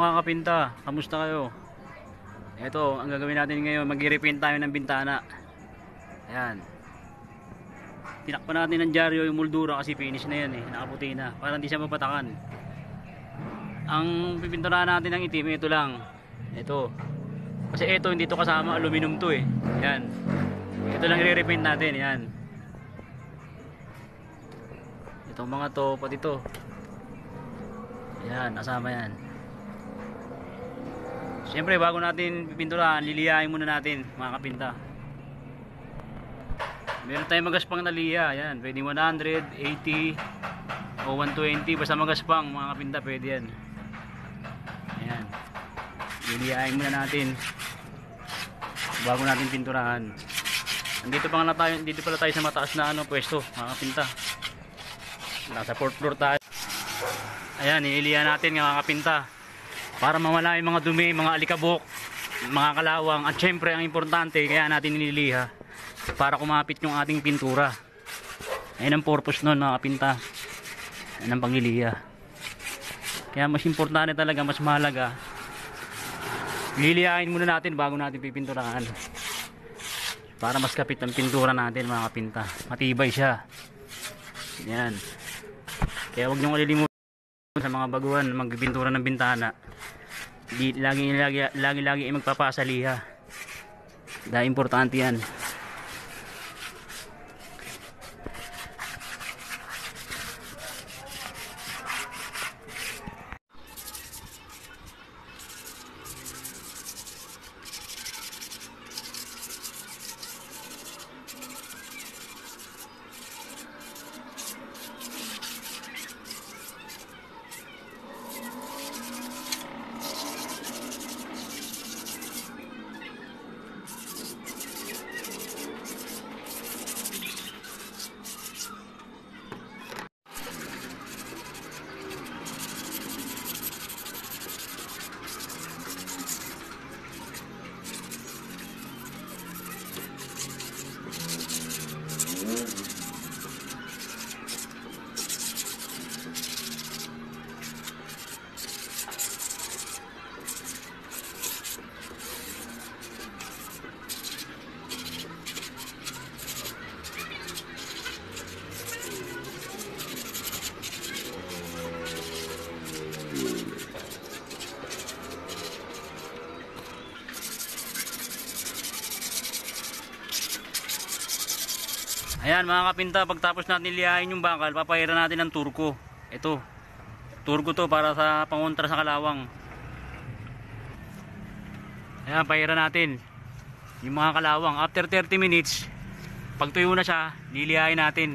mga kapinta, kamusta kayo? Ito, ang gagawin natin ngayon, mag-repaint tayo ng bintana. Ayan. Tinakpan natin ng dyaryo yung moldura kasi finish na yan eh, nakaputi na, para hindi siya mapatakan. Ang pipinturahan natin ng itim, ito lang. Ito. Kasi ito, hindi to kasama, aluminum to eh. Ayan. Ito lang i-repaint natin, ayan. Itong mga to, pati to. Ayan, kasama yan. Siyempre bago natin pipinturahan, liliyain muna natin mga kapinta. Meron tayong magaspang na liya. Ayan, pwedeng 100, 80 o 120. Basta magaspang mga kapinta, pwede yan. Ayan, liliyain muna natin bago natin pinturahan. Dito pala tayo sa mataas na pwesto mga kapinta. Nasa 4th floor tayo. Ayan, ililiya natin mga kapinta para mawala yung mga dumi, mga alikabok, mga kalawang, at syempre ang importante, kaya natin nililiha para kumapit yung ating pintura. Ayan ang purpose nun mga kapinta. Ayan ang pangliliha. Kaya mas importante talaga, mas mahalaga, liliyain muna natin bago natin pipinturahan para mas kapit ang pintura natin mga kapinta. Matibay siya. Ayan. Kaya huwag nyo kalilimutan sa mga baguhan magpipintura ng bintana, lagi magpapasaliha dahil importante yan. Ayan mga kapinta, pagtapos natin lihain yung bakal, papahiran natin ng turko. Ito, turko to para sa pangontra sa kalawang. Ayan, pahiran natin yung mga kalawang. After 30 minutes, pag tuyo na siya, lilihain natin.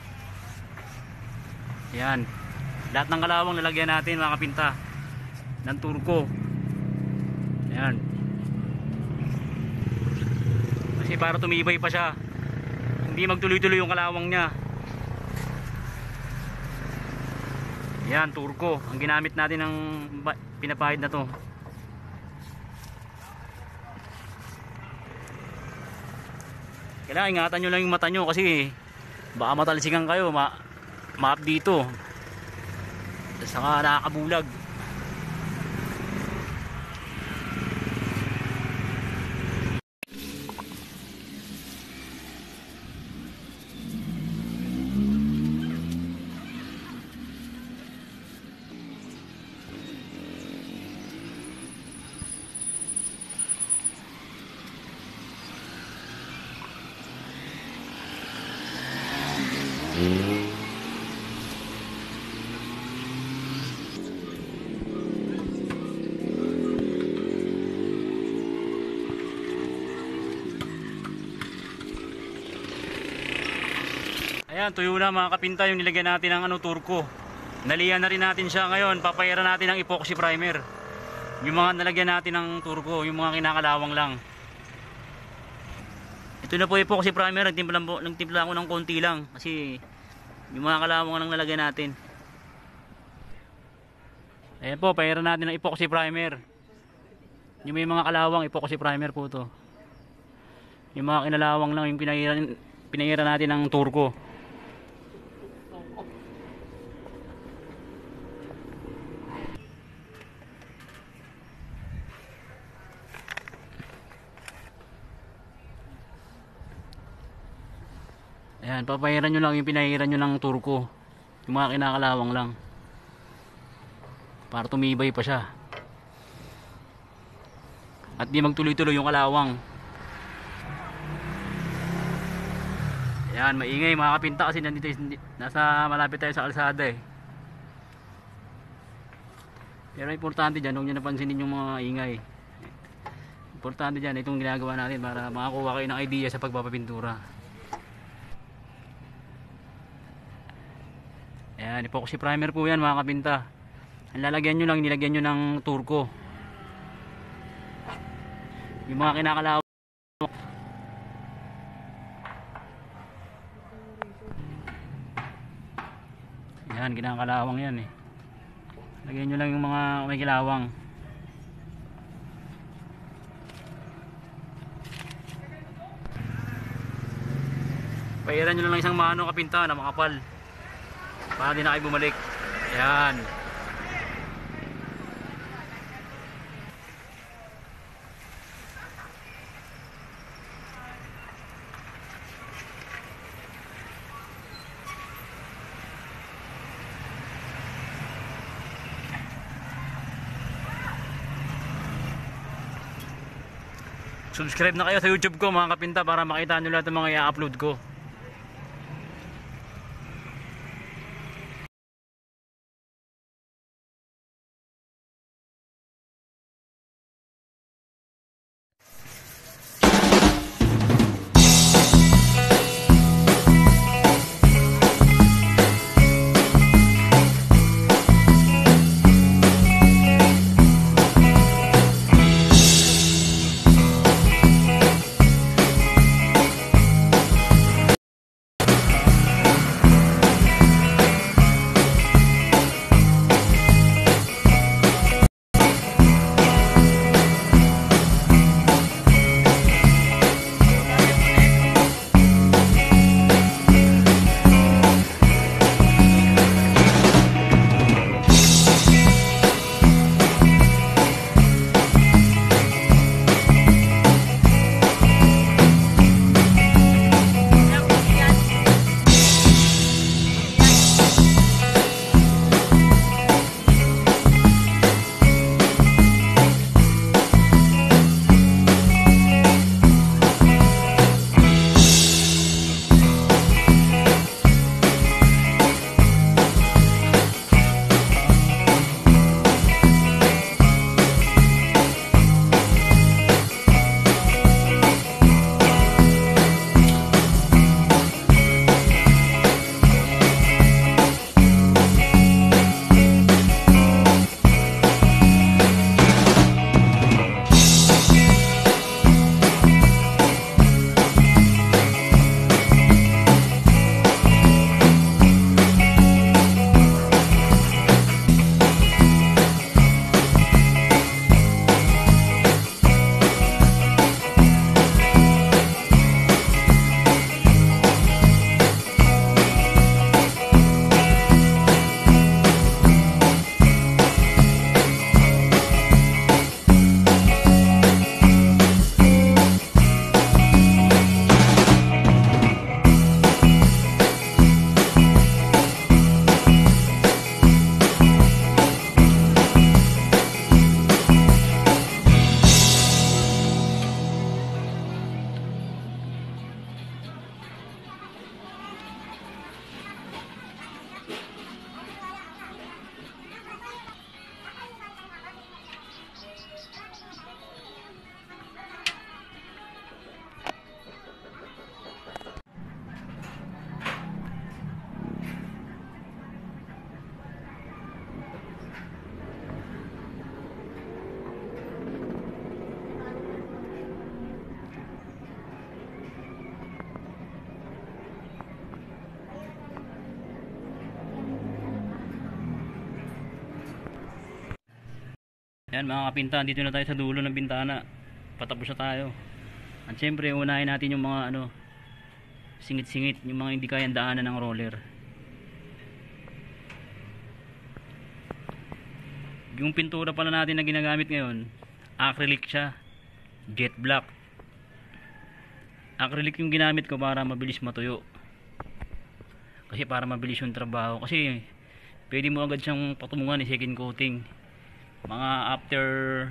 Ayan, lahat ng kalawang lalagyan natin mga kapinta ng turko. Ayan, kasi para tumibay pa siya, hindi magtuloy-tuloy yung kalawang niya. Yan, turko ang ginamit natin ng pinapahid na to. Kailangan ingatan nyo lang yung mata nyo kasi baka matalsikan kayo, maap dito, saka nakakabulag. Ayan, tuyo na mga kapinta yung nilagyan natin ng turko. Naliyan na rin natin siya ngayon. Papayaran natin ng epoxy primer. Yung mga nalagyan natin ng turko, yung mga kinakalawang lang. Ito na po epoxy primer. Nagtimpla ko ng konti lang kasi yung mga kalawang lang nalagyan natin. Ayan po, payaran natin ng epoxy primer. Yung may mga kalawang, epoxy primer po to. Yung mga kinalawang lang, yung pinahiran natin ng turko. Ayan, papahiran nyo lang yung pinahiran nyo ng turko. Yung mga kinakalawang lang. Para tumibay pa siya. At di magtuloy-tuloy yung kalawang. Ayan, maingay mga kapinta kasi nandito, nasa malapit tayo sa kalsada eh. Pero importante dyan, huwag nyo napansinin yung mga ingay. Importante dyan, itong ginagawa natin para makakuha kayo ng idea sa pagpapapintura. Ayan, epoxy primer po yan mga kapinta. Ang lalagyan nyo lang, nilagyan nyo ng turko. Yung mga kinakalawang. Ayan, kinakalawang yan eh. Lagyan nyo lang yung mga may kilawang. Pahiran nyo lang isang mano kapinta na makapal. Para di na kayo bumalik. Ayan. Subscribe na kayo sa YouTube ko mga kapinta para makita nyo lahat ng mga i-upload ko. Ayan mga kapinta, dito na tayo sa dulo ng bintana. Patapos na tayo. At syempre unahin natin yung mga singit-singit, yung mga hindi kayang daanan ng roller. Yung pintura pala natin na ginagamit ngayon, acrylic siya, jet black. Acrylic yung ginamit ko para mabilis matuyo. Kasi para mabilis yung trabaho. Kasi pwede mo agad siyang patungan second coating. Mga after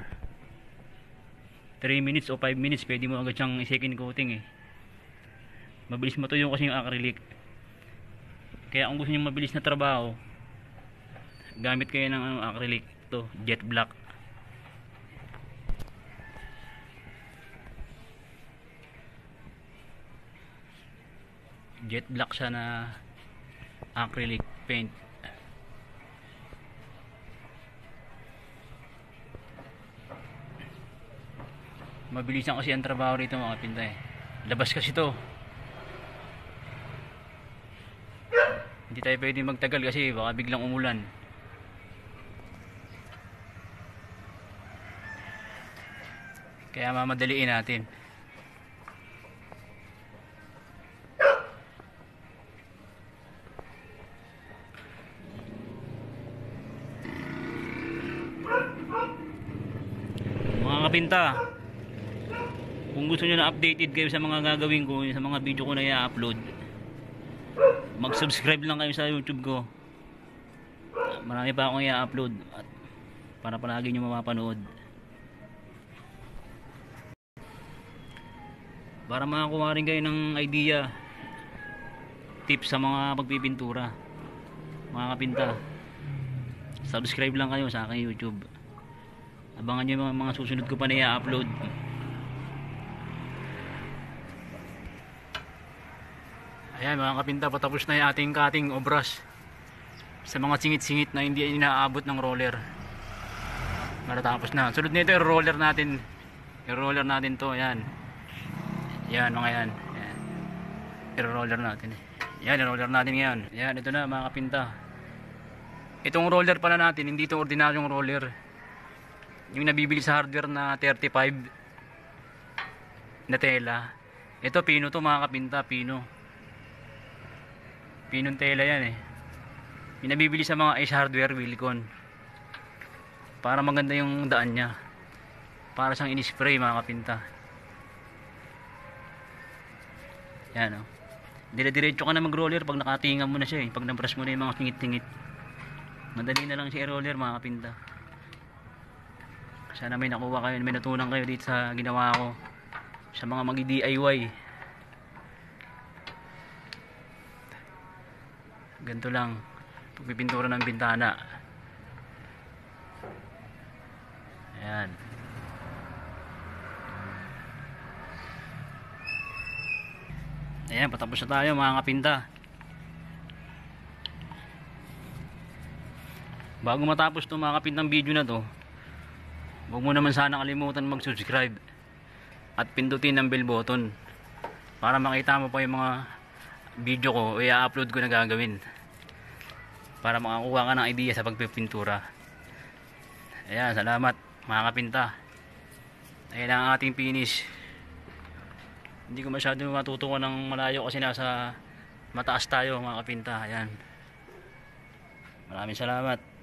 3 minutes o 5 minutes pwede mo agad siyang second coating mabilis matuyo kasi yung acrylic. Kaya kung gusto niyo mabilis na trabaho, gamit kayo ng acrylic. Ito, jet black. Jet black siya na acrylic paint. Mabilisan kasi ang trabaho rito mga kapinta labas kasi to, hindi tayo pwede magtagal kasi baka biglang umulan. Kaya mamadaliin natin. Mga kapinta, kung gusto nyo na updated kayo sa mga gagawin ko, sa mga video ko na i-upload, mag-subscribe lang kayo sa YouTube ko. Marami pa akong i-upload para palagi nyo mapapanood. Para makakuha rin kayo ng idea, tips sa mga pagpipintura. Mga kapinta, subscribe lang kayo sa aking YouTube. Abangan nyo mga susunod ko pa na i-upload. Ayan mga kapinta, patapos na yung ating cutting o brush sa mga singit-singit na hindi inaabot ng roller. Matatapos na. Sunod nito yung roller natin. Yung roller natin to, ayan. Yan mga yan. Ayan. Yung roller natin. Yan, yung roller natin ngayon. Ayan, ito na mga kapinta. Itong roller pala natin, hindi itong ordinaryong roller. Yung nabibili sa hardware na 35 na tela. Ito pino to mga kapinta, pino. Pinong tela yan yung nabibili sa mga Ace Hardware, Wilcon, para maganda yung daan nya, para siyang in-spray mga kapinta. Yan dire-diretso ka na mag-roller pag nakatinga mo na siya pag na-brush mo na yung mga tingit-tingit. Madali na lang siya i-roller mga kapinta. Sana may nakuha kayo, may natunan kayo dito sa ginawa ko sa mga mag-DIY. Ganito lang pagpipintura ng bintana. Ayan. Ayan, patapos na tayo mga kapinta. Bago matapos itong mga kapintang video na to, huwag mo naman sana kalimutan mag-subscribe at pindutin ang bell button para makita mo pa yung mga video ko o i-upload ko na gagawin, para makakuha ka ng idea sa pagpipintura. Ayan, salamat mga kapinta. Ayan ang ating finish. Hindi ko masyado matutukan ng malayo kasi nasa mataas tayo mga kapinta. Ayan, maraming salamat.